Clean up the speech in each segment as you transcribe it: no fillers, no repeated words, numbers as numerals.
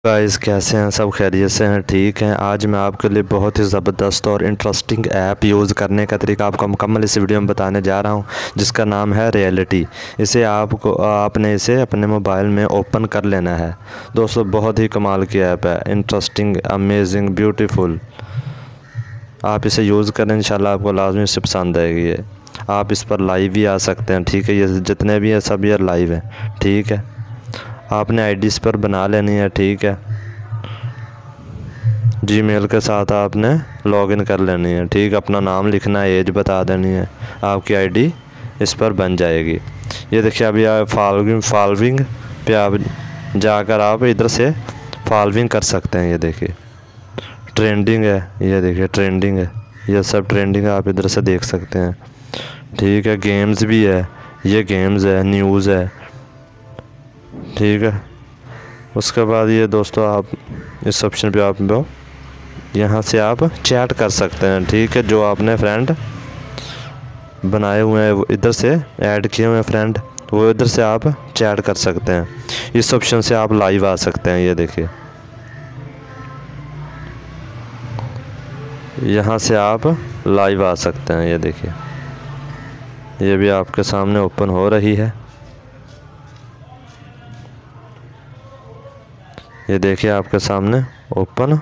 Guys कैसे हैं सब खैरियत से हैं ठीक हैं। आज मैं आपके लिए बहुत ही ज़बरदस्त और इंटरेस्टिंग ऐप यूज़ करने का तरीका आपको मुकम्मल इस वीडियो में बताने जा रहा हूं, जिसका नाम है रियलिटी। इसे आपने इसे अपने मोबाइल में ओपन कर लेना है। दोस्तों बहुत ही कमाल की ऐप है, इंटरेस्टिंग, अमेजिंग, ब्यूटीफुल। आप इसे यूज़ करें, इंशाल्लाह आपको लाजमी से पसंद आएगी। ये आप इस पर लाइव भी आ सकते हैं, ठीक है। ये जितने भी हैं सब ये लाइव हैं, ठीक है। आपने आईडी इस पर बना लेनी है, ठीक है। जीमेल के साथ आपने लॉगिन कर लेनी है, ठीक। अपना नाम लिखना है, एज बता देनी है, आपकी आईडी इस पर बन जाएगी। ये देखिए अभी आप फॉलोइंग पे आप जाकर आप इधर से फॉलोइंग कर सकते हैं। ये देखिए ट्रेंडिंग है, ये देखिए ट्रेंडिंग है, ये सब ट्रेंडिंग है, आप इधर से देख सकते हैं, ठीक है। गेम्स भी है, ये गेम्स है, न्यूज़ है, ठीक है। उसके बाद ये दोस्तों आप इस ऑप्शन पे आप यहाँ से आप चैट कर सकते हैं, ठीक है। जो आपने फ्रेंड बनाए हुए हैं, इधर से ऐड किए हुए हैं फ्रेंड, वो इधर से आप चैट कर सकते हैं। इस ऑप्शन से आप लाइव आ सकते हैं। ये देखिए यहाँ से आप लाइव आ सकते हैं। ये देखिए ये भी आपके सामने ओपन हो रही है। ये देखिए आपके सामने ओपन,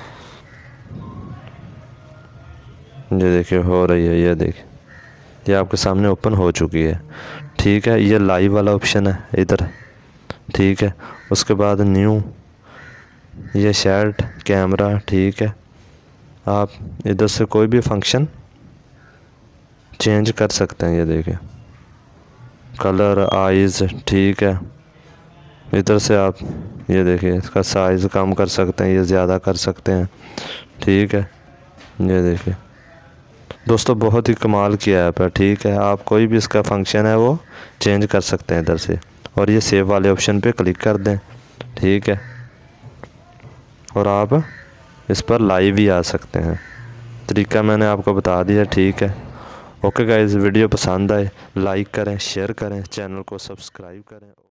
ये देखिए हो रही है। ये देखिए ये आपके सामने ओपन हो चुकी है, ठीक है। ये लाइव वाला ऑप्शन है इधर, ठीक है। उसके बाद न्यू, ये शर्ट कैमरा, ठीक है। आप इधर से कोई भी फंक्शन चेंज कर सकते हैं। ये देखिए कलर, आइज़, ठीक है। इधर से आप ये देखिए इसका साइज़ कम कर सकते हैं, ये ज़्यादा कर सकते हैं, ठीक है। ये देखिए दोस्तों बहुत ही कमाल की ऐप है, ठीक है। आप कोई भी इसका फंक्शन है वो चेंज कर सकते हैं इधर से, और ये सेव वाले ऑप्शन पे क्लिक कर दें, ठीक है। और आप इस पर लाइव भी आ सकते हैं। तरीका मैंने आपको बता दिया, ठीक है। ओके गाइस, वीडियो पसंद आए लाइक करें, शेयर करें, चैनल को सब्सक्राइब करें।